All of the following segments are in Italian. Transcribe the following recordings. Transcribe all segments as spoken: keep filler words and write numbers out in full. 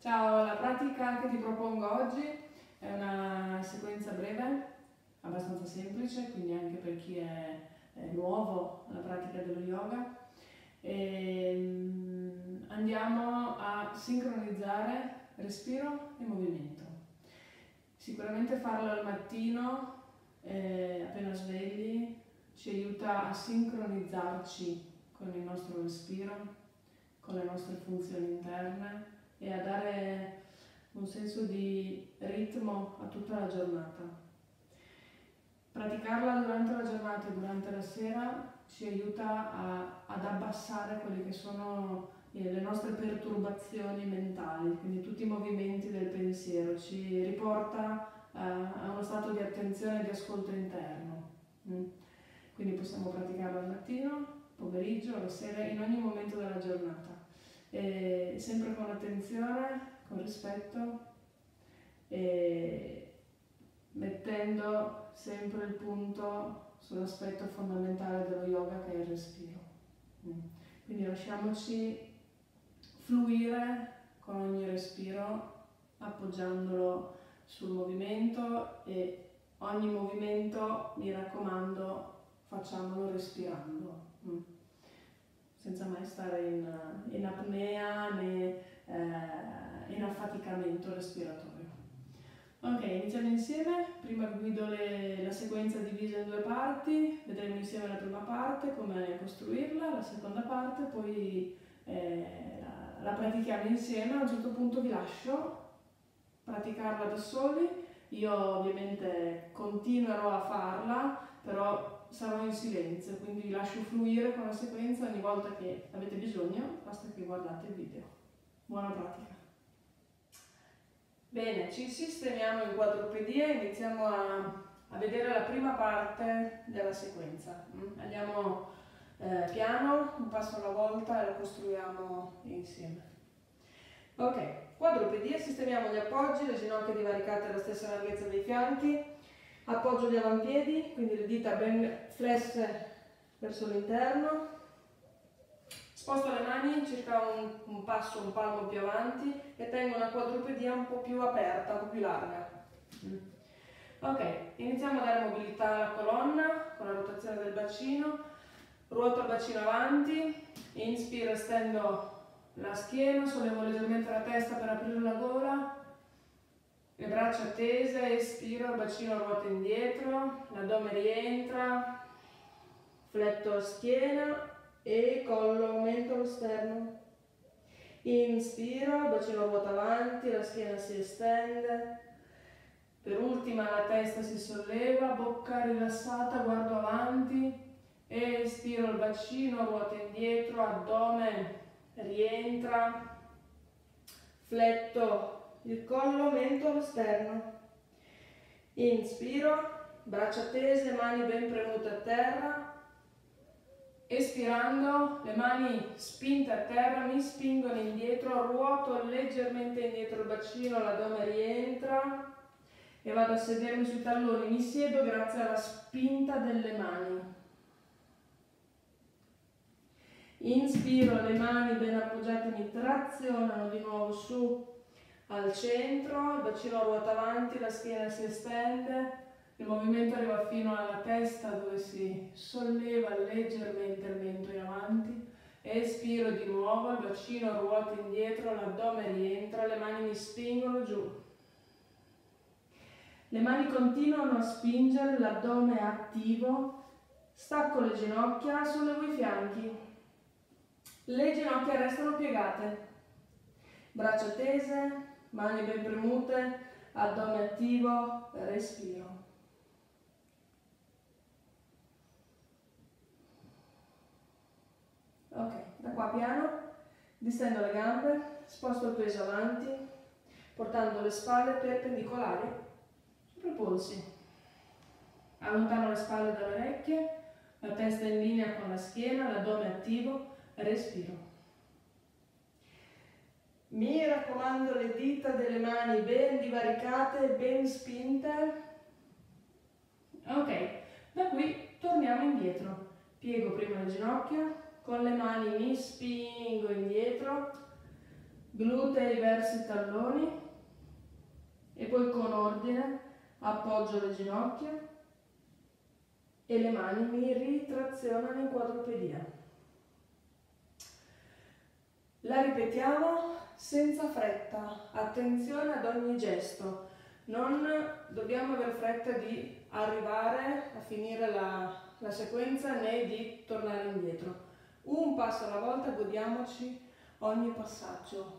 Ciao, la pratica che ti propongo oggi è una sequenza breve, abbastanza semplice, quindi anche per chi è, è nuovo alla pratica dello yoga. E, um, andiamo a sincronizzare respiro e movimento. Sicuramente farlo al mattino, eh, appena svegli, ci aiuta a sincronizzarci con il nostro respiro, con le nostre funzioni interne e a dare un senso di ritmo a tutta la giornata. Praticarla durante la giornata e durante la sera ci aiuta a, ad abbassare quelle che sono le nostre perturbazioni mentali, quindi tutti i movimenti del pensiero, ci riporta uh, a uno stato di attenzione e di ascolto interno. Mm. Quindi possiamo praticarlo al mattino, pomeriggio, alla sera, in ogni momento della giornata. E sempre con attenzione, con rispetto e mettendo sempre il punto sull'aspetto fondamentale dello yoga che è il respiro. Quindi lasciamoci fluire con ogni respiro, appoggiandolo sul movimento, e ogni movimento, mi raccomando, facciamolo respirando, senza mai stare in, in apnea né eh, in affaticamento respiratorio. Ok, iniziamo insieme. Prima guido le, la sequenza divisa in due parti, vedremo insieme la prima parte, come costruirla, la seconda parte, poi eh, la, la pratichiamo insieme. A un certo punto vi lascio praticarla da soli, io ovviamente continuerò a farla, però sarò in silenzio, quindi vi lascio fluire con la sequenza. Ogni volta che avete bisogno basta che guardate il video. Buona pratica! Bene, ci sistemiamo in quadrupedia e iniziamo a, a vedere la prima parte della sequenza. Andiamo eh, piano, un passo alla volta, e la costruiamo insieme. Ok, quadrupedia, sistemiamo gli appoggi, le ginocchia divaricate alla stessa larghezza dei fianchi, appoggio gli avampiedi, quindi le dita ben flesse verso l'interno. Sposto le mani circa un, un passo, un palmo più avanti e tengo una quadrupedia un po' più aperta, un po' più larga. Ok, iniziamo a dare mobilità alla colonna con la rotazione del bacino. Ruoto il bacino avanti, inspiro, estendo la schiena, sollevo leggermente la testa per aprire la gola, le braccia tese, espiro, il bacino ruota indietro, l'addome rientra, fletto la schiena e collo, aumento lo sterno. Inspiro, il bacino ruota avanti, la schiena si estende. Per ultima la testa si solleva, bocca rilassata, guardo avanti. Espiro, il bacino ruota indietro, addome rientra. Fletto il collo, aumento lo sterno. Inspiro, braccia tese, mani ben premute a terra. Espirando, le mani spinte a terra, mi spingono indietro, ruoto leggermente indietro il bacino, l'addome rientra e vado a sedermi sui talloni. Mi siedo grazie alla spinta delle mani. Inspiro, le mani ben appoggiate mi trazionano di nuovo su al centro, il bacino ruota avanti, la schiena si estende. Il movimento arriva fino alla testa, dove si solleva leggermente il mento in avanti. Espiro di nuovo, il bacino ruota indietro, l'addome rientra, le mani mi spingono giù. Le mani continuano a spingere, l'addome è attivo. Stacco le ginocchia, sollevo i fianchi. Le ginocchia restano piegate. Braccia tese, mani ben premute, addome attivo, respiro. Ok, da qua piano, distendo le gambe, sposto il peso avanti, portando le spalle perpendicolari sopra i polsi. Allontano le spalle dalle orecchie, la testa in linea con la schiena, l'addome attivo, respiro. Mi raccomando, le dita delle mani ben divaricate, ben spinte. Ok, da qui torniamo indietro. Piego prima le ginocchia. Con le mani mi spingo indietro, glutei verso i talloni e poi con ordine appoggio le ginocchia e le mani mi ritrazionano in quadrupedia. La ripetiamo senza fretta, attenzione ad ogni gesto, non dobbiamo avere fretta di arrivare a finire la, la sequenza né di tornare indietro. Un passo alla volta, godiamoci ogni passaggio.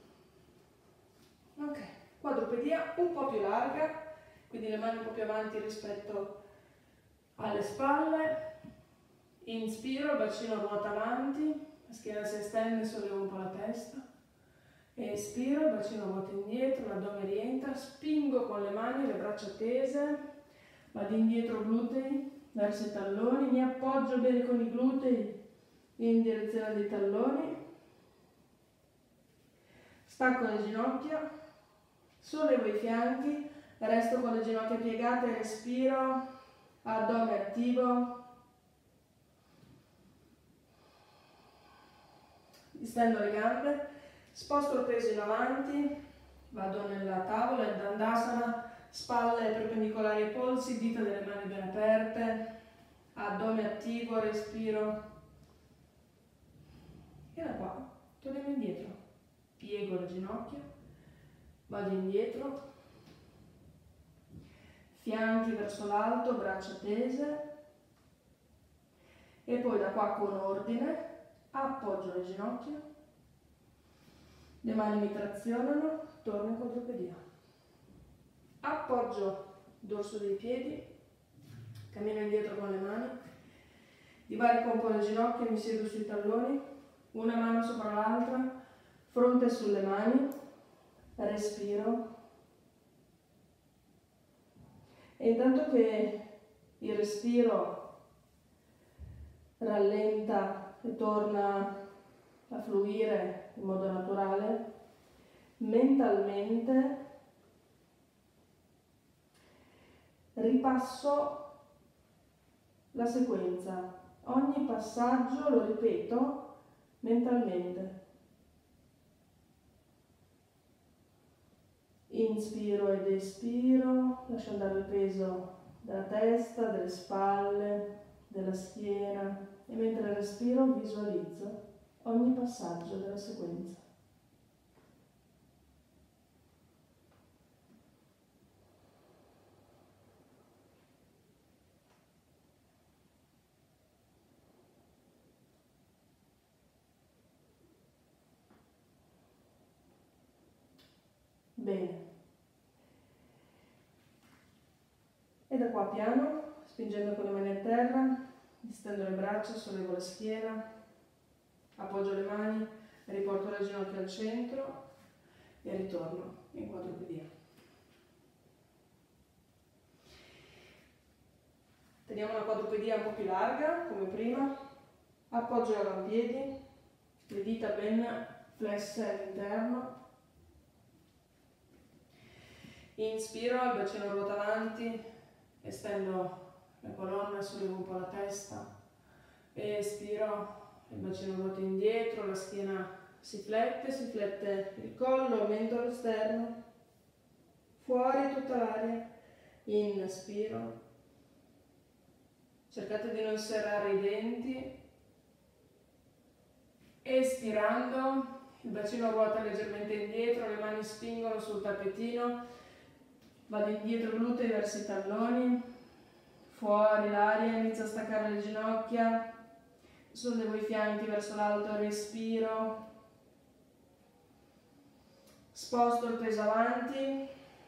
Ok, quadrupedia un po' più larga, quindi le mani un po' più avanti rispetto alle spalle. Inspiro, il bacino ruota avanti, la schiena si estende, sollevo un po' la testa. Espiro, il bacino ruota indietro, l'addome rientra, spingo con le mani, le braccia tese, vado indietro glutei verso i talloni, mi appoggio bene con i glutei in direzione dei talloni, stacco le ginocchia, sollevo i fianchi, resto con le ginocchia piegate, respiro, addome attivo, distendo le gambe, sposto il peso in avanti, vado nella tavola, in Dandasana, spalle perpendicolari ai polsi, dita delle mani ben aperte, addome attivo, respiro. E da qua torniamo indietro, piego le ginocchia, vado indietro, fianchi verso l'alto, braccia tese, e poi da qua con ordine appoggio le ginocchia, le mani mi trazionano, torno in quadrupedia. Appoggio il dorso dei piedi, cammino indietro con le mani, divarico un po' le ginocchia, mi siedo sui talloni, una mano sopra l'altra, fronte sulle mani, respiro. E intanto che il respiro rallenta e torna a fluire in modo naturale, mentalmente ripasso la sequenza. Ogni passaggio lo ripeto mentalmente. Inspiro ed espiro, lascio andare il peso della testa, delle spalle, della schiena, e mentre respiro visualizzo ogni passaggio della sequenza. Bene. E da qua piano, spingendo con le mani a terra, distendo le braccia, sollevo la schiena, appoggio le mani, riporto le ginocchia al centro e ritorno in quadrupedia. Teniamo una quadrupedia un po' più larga, come prima, appoggio gli avampiedi, le dita ben flesse all'interno. Inspiro, il bacino ruota avanti, estendo la colonna, sollevo un po' la testa. Espiro, il bacino ruota indietro, la schiena si flette, si flette il collo, aumento lo sterno, fuori tutta l'aria. Inspiro, cercate di non serrare i denti. Espirando, il bacino ruota leggermente indietro, le mani spingono sul tappetino. Vado indietro, glutei verso i talloni, fuori l'aria, inizio a staccare le ginocchia, sollevo i fianchi verso l'alto, respiro, sposto il peso avanti,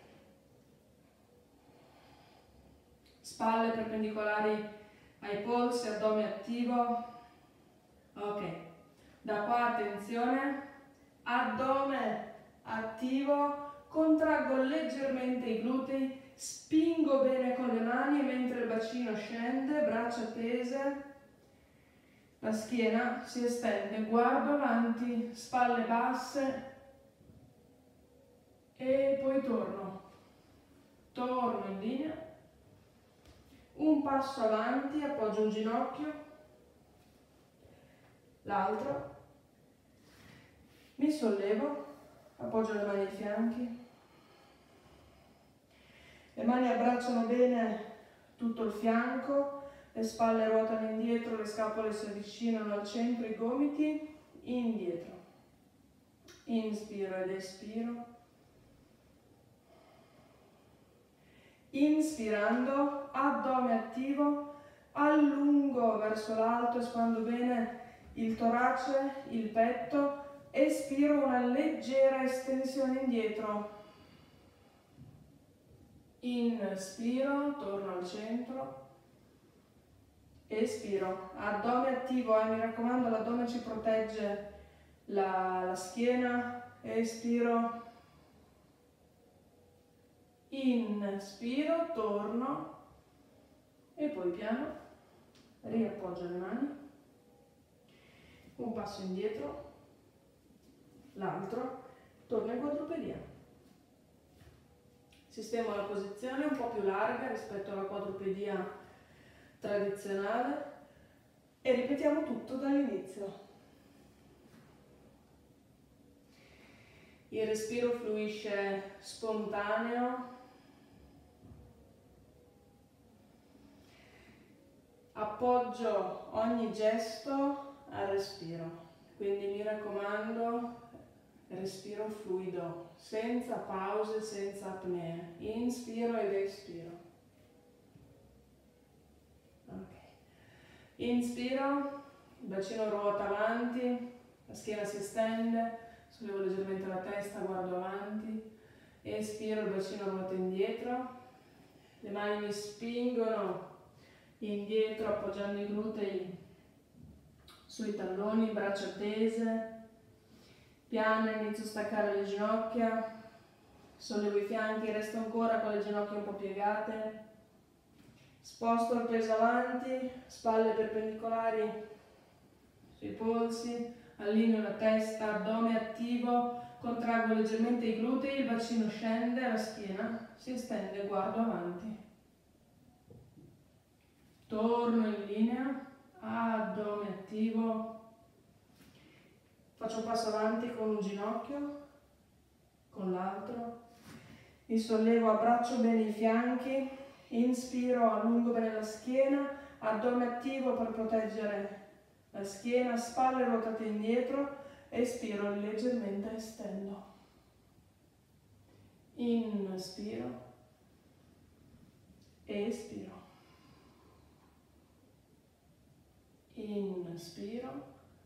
spalle perpendicolari ai polsi, addome attivo. Ok, da qua attenzione, addome attivo. Contraggo leggermente i glutei, spingo bene con le mani mentre il bacino scende, braccia tese, la schiena si estende, guardo avanti, spalle basse e poi torno. Torno in linea, un passo avanti, appoggio un ginocchio, l'altro, mi sollevo. Appoggio le mani ai fianchi. Le mani abbracciano bene tutto il fianco, le spalle ruotano indietro, le scapole si avvicinano al centro, i gomiti indietro. Inspiro ed espiro. Inspirando, addome attivo, allungo verso l'alto, espando bene il torace, il petto, espiro una leggera estensione indietro. Inspiro, torno al centro, espiro, addome attivo, eh, mi raccomando l'addome ci protegge la, la schiena, espiro, inspiro, torno e poi piano, riappoggio le mani, un passo indietro, l'altro, torno in quadrupedia. Sistemo la posizione un po' più larga rispetto alla quadrupedia tradizionale e ripetiamo tutto dall'inizio. Il respiro fluisce spontaneo, appoggio ogni gesto al respiro, quindi mi raccomando respiro fluido, senza pause, senza apnee. Inspiro ed espiro. Ok. Inspiro, il bacino ruota avanti, la schiena si estende, sollevo leggermente la testa, guardo avanti. Espiro, il bacino ruota indietro, le mani mi spingono indietro appoggiando i glutei sui talloni, braccia tese. Piano inizio a staccare le ginocchia, sollevo i fianchi, resto ancora con le ginocchia un po' piegate, sposto il peso avanti, spalle perpendicolari sui polsi, allineo la testa, addome attivo, contraggo leggermente i glutei, il bacino scende, la schiena si estende, guardo avanti. Torno in linea, addome attivo. Faccio un passo avanti con un ginocchio, con l'altro, mi sollevo, abbraccio bene i fianchi, inspiro, allungo bene la schiena, addome attivo per proteggere la schiena, spalle ruotate indietro, espiro, leggermente estendo. Inspiro, espiro, inspiro.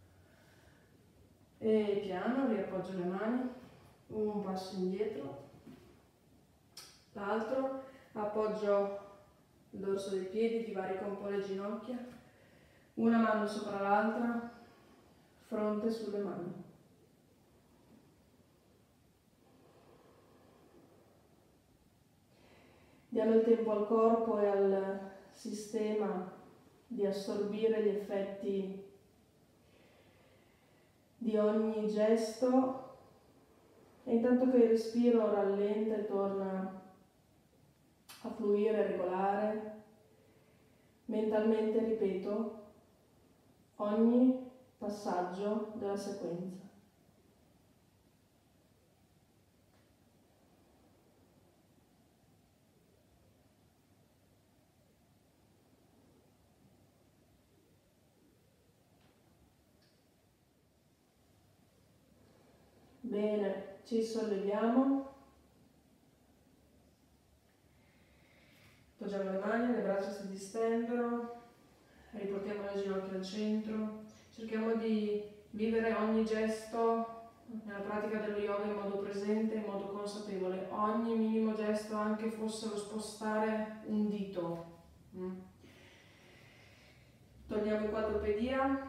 E piano riappoggio le mani, un passo indietro, l'altro, appoggio il dorso dei piedi, divarico un po' le ginocchia, una mano sopra l'altra, fronte sulle mani. Diamo il tempo al corpo e al sistema di assorbire gli effetti di ogni gesto e intanto che il respiro rallenta e torna a fluire regolare, mentalmente ripeto ogni passaggio della sequenza. Bene, ci solleviamo, appoggiamo le mani, le braccia si distendono, riportiamo le ginocchia al centro, cerchiamo di vivere ogni gesto nella pratica dello yoga in modo presente, in modo consapevole, ogni minimo gesto, anche fosse lo spostare un dito. Mm. Torniamo in quadrupedia,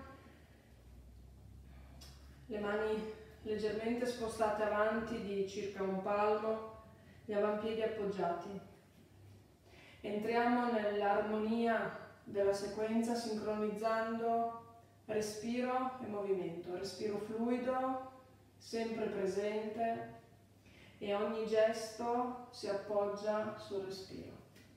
le mani leggermente spostate avanti di circa un palmo, gli avampiedi appoggiati. Entriamo nell'armonia della sequenza sincronizzando respiro e movimento, respiro fluido, sempre presente e ogni gesto si appoggia sul respiro.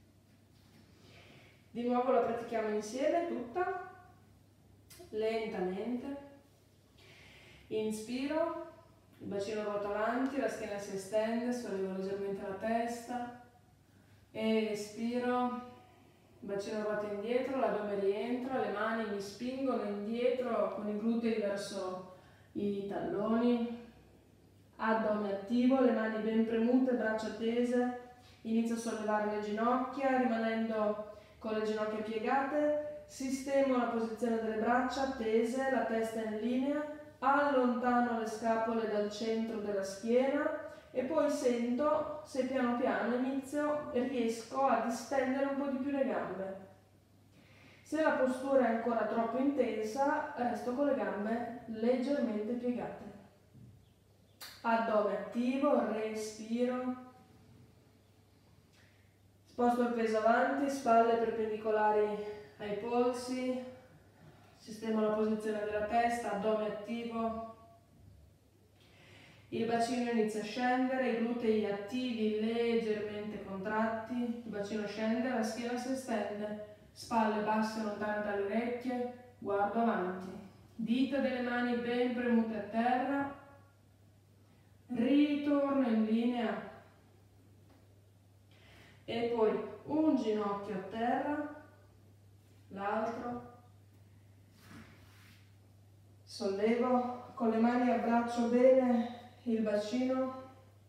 Di nuovo la pratichiamo insieme tutta, lentamente. Inspiro, il bacino ruota avanti, la schiena si estende, sollevo leggermente la testa, espiro, il bacino ruota indietro, l'addome rientra, le mani mi spingono indietro con i glutei verso i talloni, addome attivo, le mani ben premute, braccia tese, inizio a sollevare le ginocchia rimanendo con le ginocchia piegate, sistemo la posizione delle braccia tese, la testa in linea, allontano le scapole dal centro della schiena e poi sento se piano piano inizio e riesco a distendere un po' di più le gambe. Se la postura è ancora troppo intensa, resto con le gambe leggermente piegate. Addome attivo, respiro. Sposto il peso avanti, spalle perpendicolari ai polsi. Sistemo la posizione della testa, addome attivo. Il bacino inizia a scendere, i glutei attivi leggermente contratti. Il bacino scende, la schiena si estende. Spalle basse lontane dalle orecchie. Guardo avanti. Dita delle mani ben premute a terra. Ritorno in linea. E poi un ginocchio a terra, l'altro. Sollevo con le mani, abbraccio bene il bacino,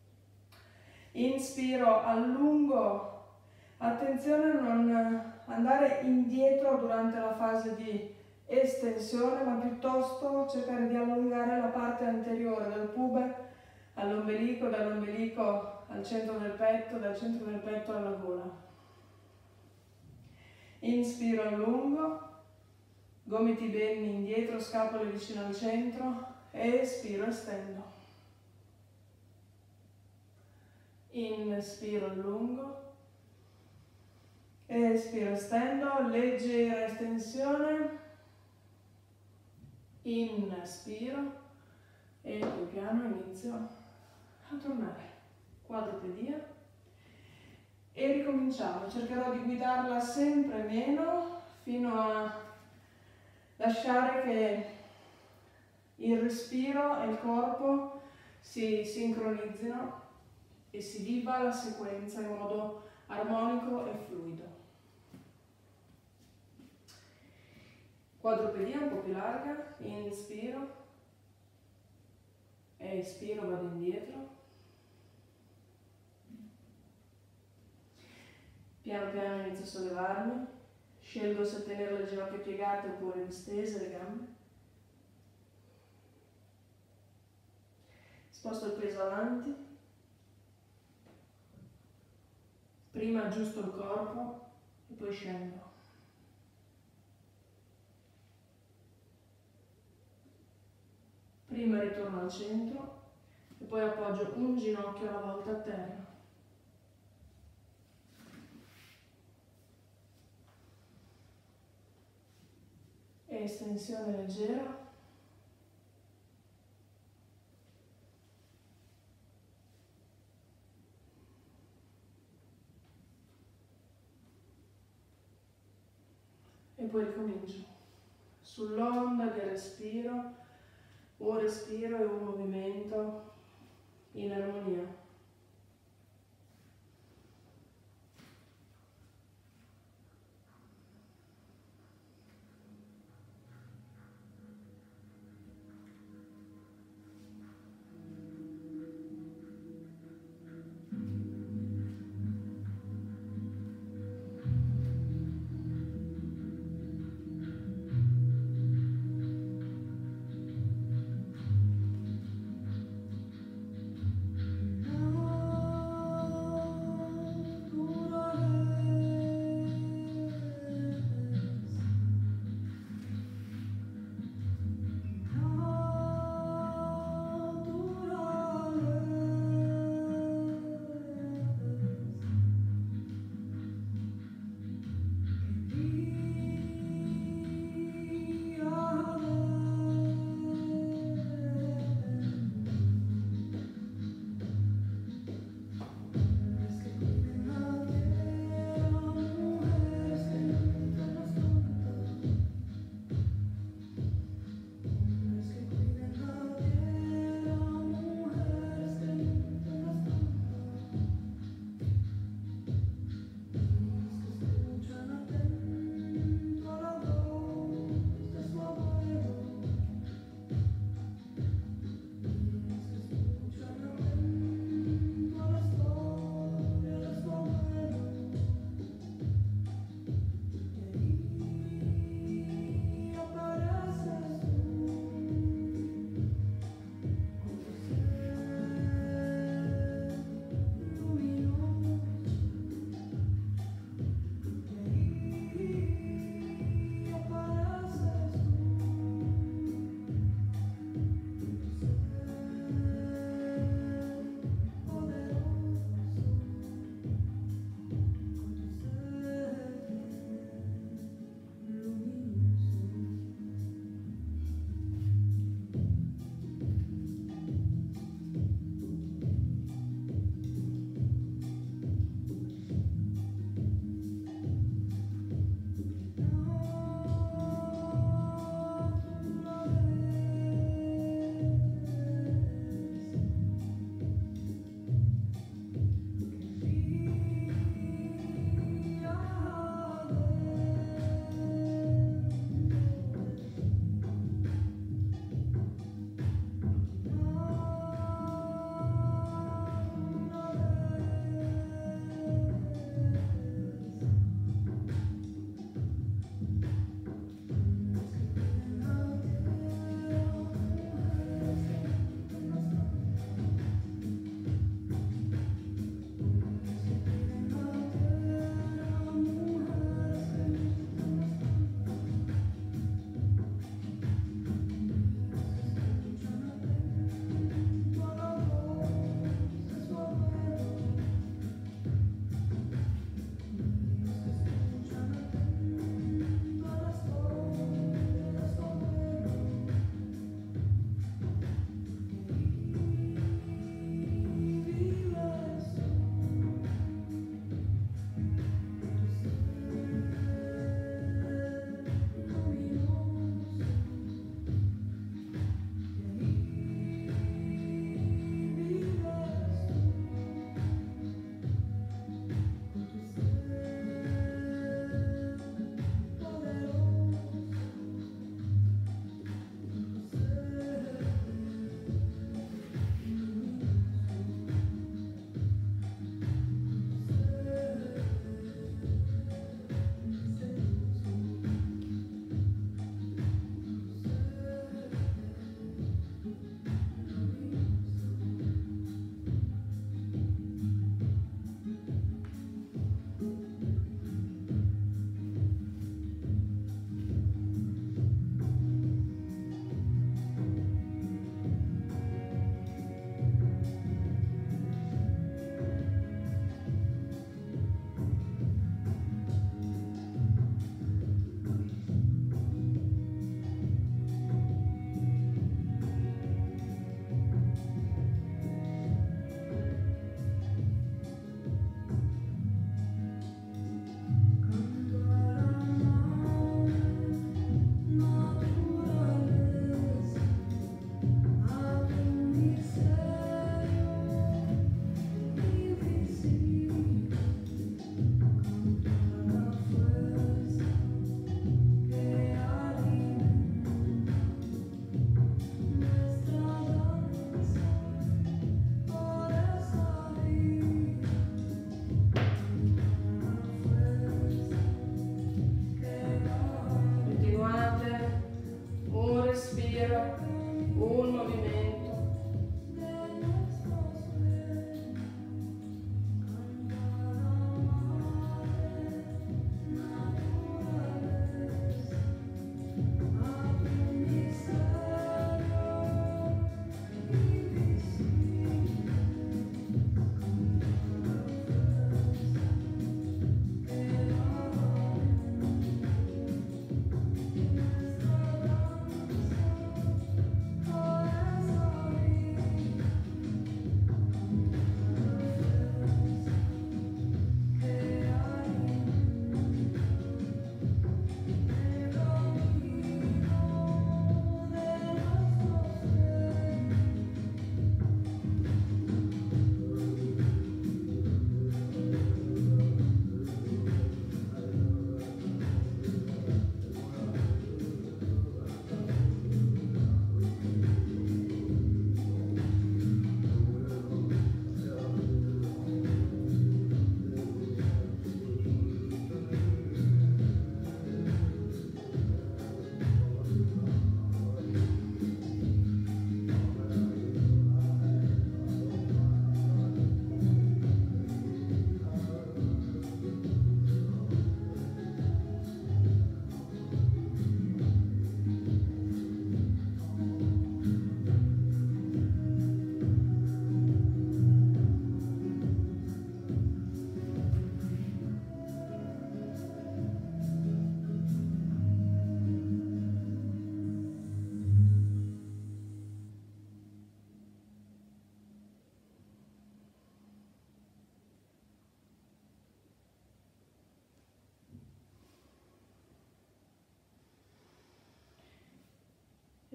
inspiro, allungo, attenzione a non andare indietro durante la fase di estensione, ma piuttosto cercare di allungare la parte anteriore del pube all'ombelico, dall'ombelico al centro del petto, dal centro del petto alla gola. Inspiro, allungo, gomiti ben indietro, scapole vicino al centro, espiro, estendo. Inspiro, allungo, espiro, estendo, leggera estensione, inspiro e più piano inizio a tornare, quadrupedia e ricominciamo. Cercherò di guidarla sempre meno fino a lasciare che il respiro e il corpo si sincronizzino e si viva la sequenza in modo armonico e fluido. Quadrupedia un po' più larga, inspiro, espiro, vado indietro, piano piano inizio a sollevarmi, scelgo se tenere le ginocchia piegate oppure distese le gambe, sposto il peso avanti. Prima aggiusto il corpo e poi scendo. Prima ritorno al centro e poi appoggio un ginocchio alla volta a terra. Estensione leggera. E poi ricomincio. Sull'onda del respiro, un respiro e un movimento in armonia.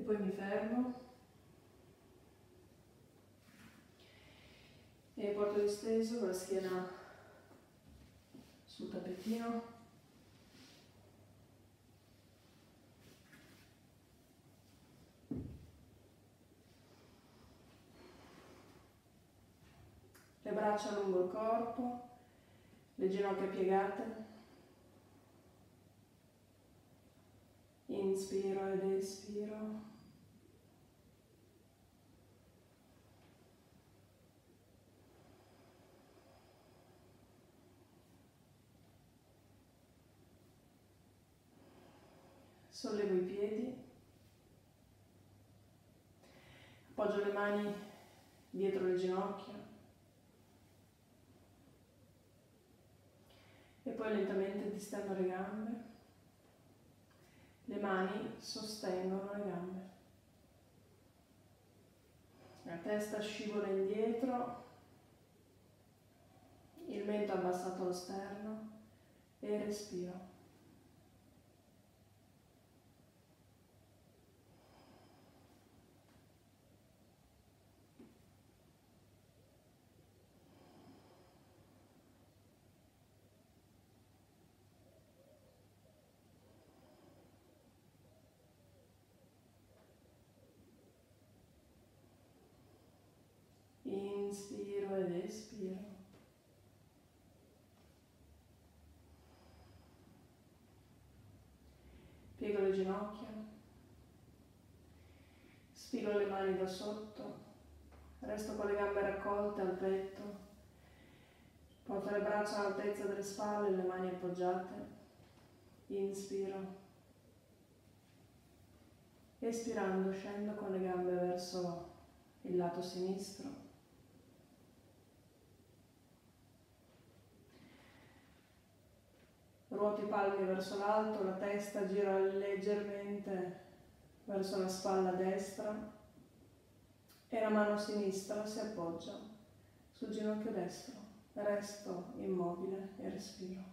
poi mi fermo e porto disteso con la schiena sul tappetino. Le braccia lungo il corpo, le ginocchia piegate. Inspiro ed espiro. Sollevo i piedi. Appoggio le mani dietro le ginocchia. E poi lentamente distendo le gambe. Le mani sostengono le gambe. La testa scivola indietro, il mento abbassato allo sterno e respiro. Inspiro ed espiro. Piego le ginocchia, sfilo le mani da sotto, resto con le gambe raccolte al petto, porto le braccia all'altezza delle spalle e le mani appoggiate. Inspiro. Espirando scendo con le gambe verso il lato sinistro. Ruoto i palmi verso l'alto, la testa gira leggermente verso la spalla destra e la mano sinistra si appoggia sul ginocchio destro. Resto immobile e respiro.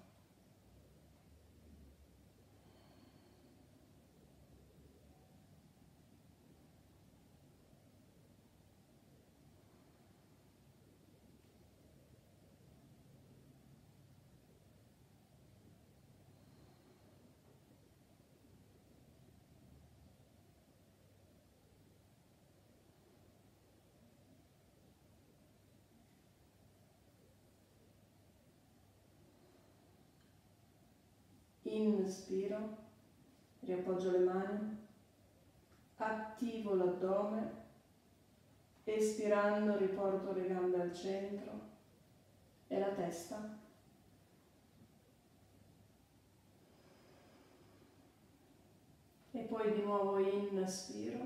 Inspiro, riappoggio le mani, attivo l'addome, espirando riporto le gambe al centro e la testa. E poi di nuovo inspiro,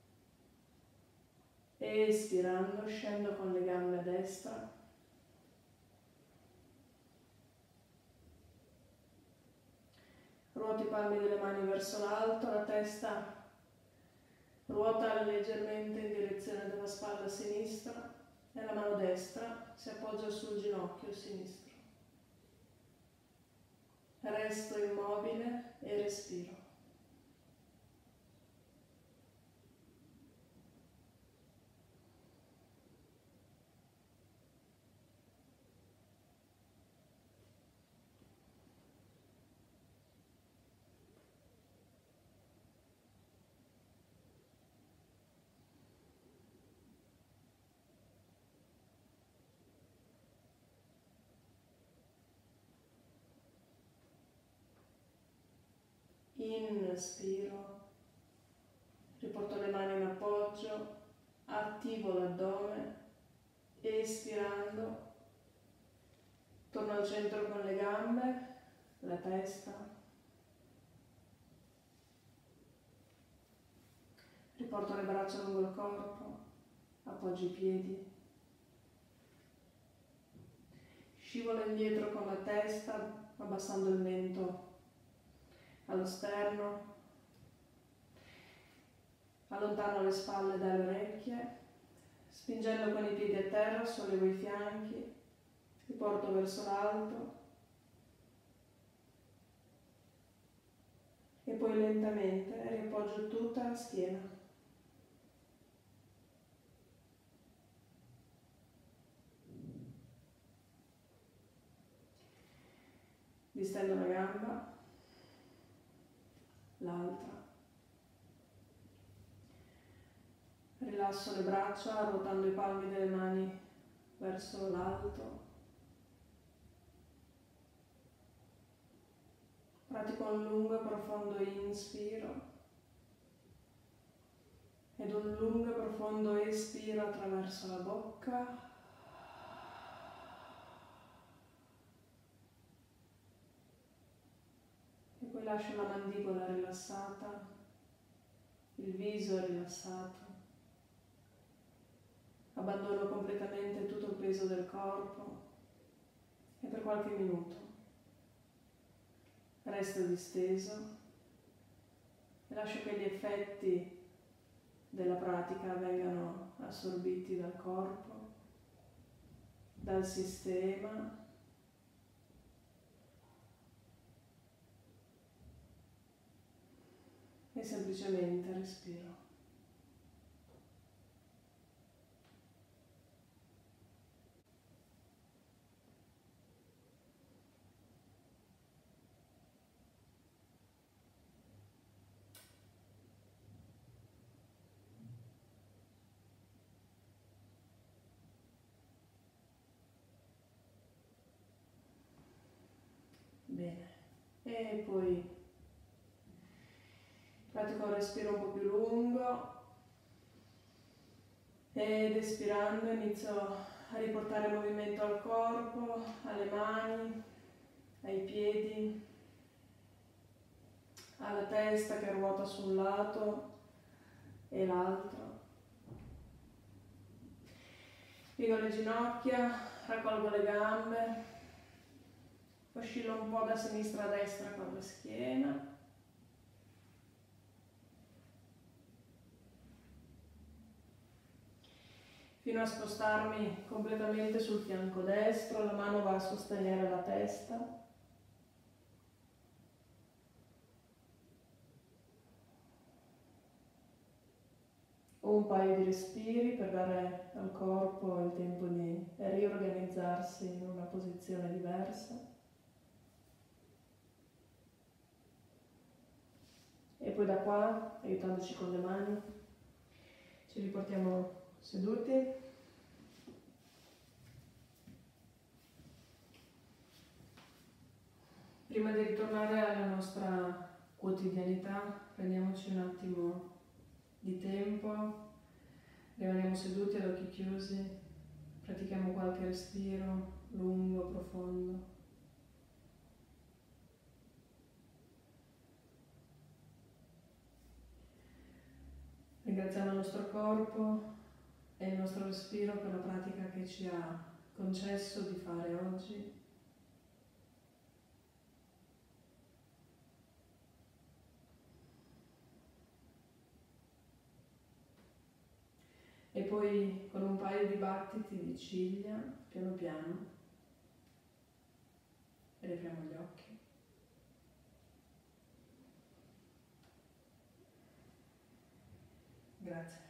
espirando scendo con le gambe a destra. Ruoto i palmi delle mani verso l'alto, la testa ruota leggermente in direzione della spalla sinistra e la mano destra si appoggia sul ginocchio sinistro. Resto immobile e respiro. Inspiro, riporto le mani in appoggio, attivo l'addome, espirando, torno al centro con le gambe, la testa, riporto le braccia lungo il corpo, appoggio i piedi, scivolo indietro con la testa, abbassando il mento allo sterno, allontano le spalle dalle orecchie, spingendo con i piedi a terra, sollevo i fianchi, li porto verso l'alto e poi lentamente riappoggio tutta la schiena. distendo una gamba, l'altra. Rilasso le braccia ruotando i palmi delle mani verso l'alto. Pratico un lungo e profondo inspiro ed un lungo e profondo espiro attraverso la bocca. E poi lascio la mandibola rilassata, il viso rilassato. Abbandono completamente tutto il peso del corpo e per qualche minuto resto disteso e lascio che gli effetti della pratica vengano assorbiti dal corpo, dal sistema. E semplicemente respiro. Bene, e poi pratico un respiro un po' più lungo ed espirando inizio a riportare movimento al corpo, alle mani, ai piedi, alla testa che ruota su un lato e l'altro. Piego le ginocchia, raccolgo le gambe, oscillo un po' da sinistra a destra con la schiena. Fino a spostarmi completamente sul fianco destro, la mano va a sostenere la testa. Un paio di respiri per dare al corpo il tempo di riorganizzarsi in una posizione diversa. E poi da qua, aiutandoci con le mani, ci riportiamo seduti. Prima di ritornare alla nostra quotidianità, prendiamoci un attimo di tempo, rimaniamo seduti ad occhi chiusi, pratichiamo qualche respiro lungo, profondo. Ringraziamo il nostro corpo e il nostro respiro per la pratica che ci ha concesso di fare oggi. E poi con un paio di battiti di ciglia, piano piano, riapriamo gli occhi. Grazie.